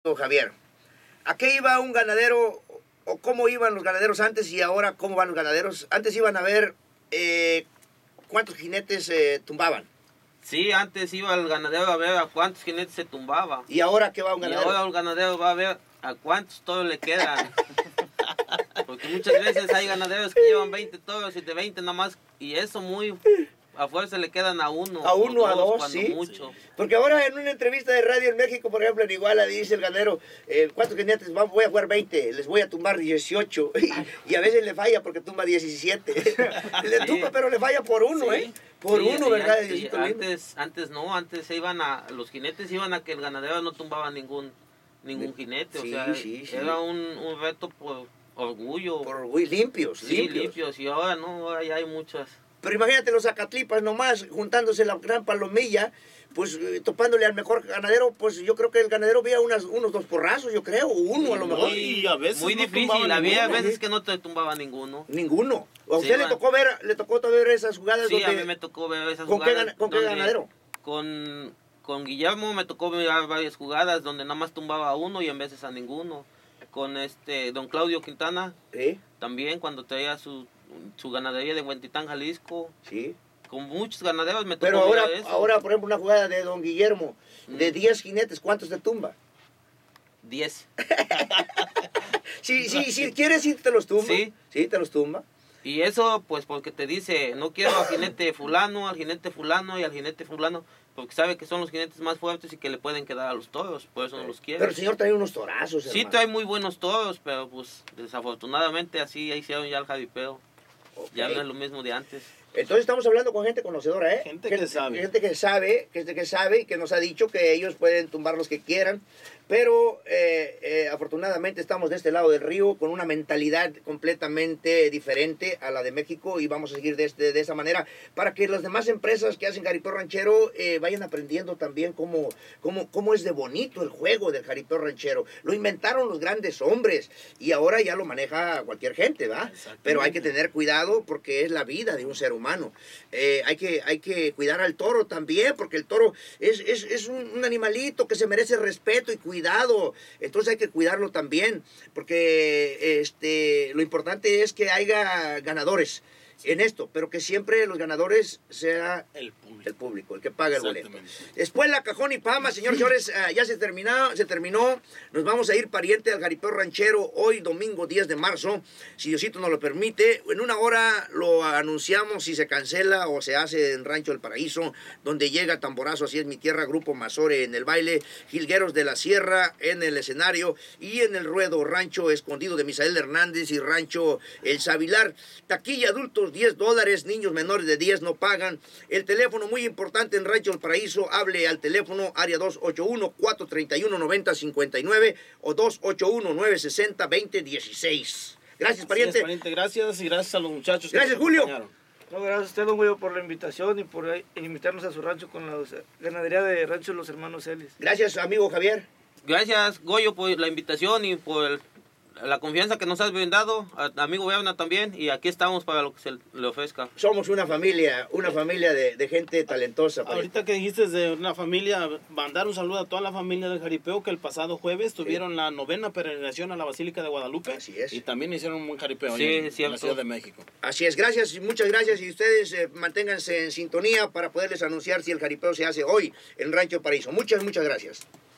Javier, ¿a qué iba un ganadero o cómo iban los ganaderos antes y ahora cómo van los ganaderos? Antes iban a ver cuántos jinetes tumbaban. Sí, antes iba el ganadero a ver a cuántos jinetes se tumbaba. ¿Y ahora qué va un ganadero? Y ahora el ganadero va a ver a cuántos toros le quedan. Porque muchas veces hay ganaderos que llevan 20 toros y de 20 nomás, y eso muy a fuerza le quedan a uno. A uno, a dos, cuando sí. mucho. Porque ahora en una entrevista de radio en México, por ejemplo, en Iguala, dice el ganadero, ¿cuántos jinetes? Voy a jugar 20, les voy a tumbar 18. Y a veces le falla porque tumba 17. Le tumba, pero le falla por uno, Sí. Por Sí, uno, ¿verdad? Diosito lindo. Antes no, antes los jinetes iban a que el ganadero no tumbaba ningún jinete. Sí, O sea, sí. era un reto por orgullo. Por orgullo, limpios, Sí, limpios. Y ahora no, ahora ya hay muchas. Pero imagínate los Zacatlipas nomás, juntándose la gran palomilla, pues topándole al mejor ganadero, pues yo creo que el ganadero veía unos 2 porrazos, yo creo, uno a lo mejor. Y a veces Muy no difícil, tumbaba había ninguno. veces que no te tumbaba ninguno. Ninguno. ¿A Sí, usted le tocó ver esas jugadas Sí, donde... a mí me tocó ver esas ¿Con jugadas. con qué donde- ganadero? Con Guillermo me tocó ver varias jugadas donde nada más tumbaba a uno y en veces a ninguno. Con don Claudio Quintana, Sí, también cuando traía su ganadería de Huentitán, Jalisco. sí. Con muchos ganaderos me tocó Pero ver eso. ahora, por ejemplo, una jugada de don Guillermo, de 10 jinetes, ¿cuántos te tumba? 10. Si quieres, sí te los tumba. Sí. Sí, te los tumba. Y eso, pues, porque te dice, no quiero al jinete fulano y al jinete fulano, porque sabe que son los jinetes más fuertes y que le pueden quedar a los toros, por eso no los quiere. Pero el señor trae unos torazos, Sí, hermano. trae muy buenos toros, pero pues, desafortunadamente así hicieron ya el jaripeo. Ok. Ya no es lo mismo de antes. Entonces estamos hablando con gente conocedora, ¿eh? Gente que sabe. Gente que sabe y que nos ha dicho que ellos pueden tumbar los que quieran. Pero afortunadamente estamos de este lado del río con una mentalidad completamente diferente a la de México y vamos a seguir de esa manera para que las demás empresas que hacen jaripeo ranchero vayan aprendiendo también cómo es de bonito el juego del jaripeo ranchero. Lo inventaron los grandes hombres y ahora ya lo maneja cualquier gente, ¿va? Pero hay que tener cuidado porque es la vida de un ser humano. Hay que cuidar al toro también porque el toro es un animalito que se merece respeto y cuidado. Entonces hay que cuidarlo también, porque lo importante es que haya ganadores en esto, pero que siempre los ganadores sea el público, el que paga el boleto. Después la Cajón y Pama, señores, ya se terminó. Nos vamos a ir pariente al jaripeo ranchero hoy, domingo 10 de marzo, si Diosito nos lo permite. En una hora lo anunciamos si se cancela o se hace en Rancho del Paraíso, donde llega Tamborazo, así es mi tierra, Grupo Mazore en el baile, Jilgueros de la Sierra en el escenario y en el ruedo Rancho Escondido de Misael Hernández y Rancho El Sabilar. Taquilla adultos $10, niños menores de 10 no pagan. El teléfono muy importante en Rancho del Paraíso, hable al teléfono área 281-431-9059 o 281-960-2016. Gracias, pariente. Gracias, pariente. Gracias y gracias a los muchachos. Gracias, Julio. acompañaron. No, gracias a usted, don Julio, por la invitación y por invitarnos a su rancho con la ganadería de Rancho Los Hermanos Celis. Gracias, amigo Javier. Gracias, Goyo, por la invitación y por la confianza que nos has brindado, amigo Berna también, y aquí estamos para lo que se le ofrezca. Somos una familia de gente talentosa. Ahorita que dijiste de una familia, mandar un saludo a toda la familia del jaripeo que el pasado jueves tuvieron la 9ª peregrinación a la Basílica de Guadalupe. Así es. Y también hicieron un buen jaripeo Sí, ahí en cierto. la Ciudad de México. Así es, gracias, muchas gracias y ustedes manténganse en sintonía para poderles anunciar si el jaripeo se hace hoy en Rancho Paraíso. Muchas gracias.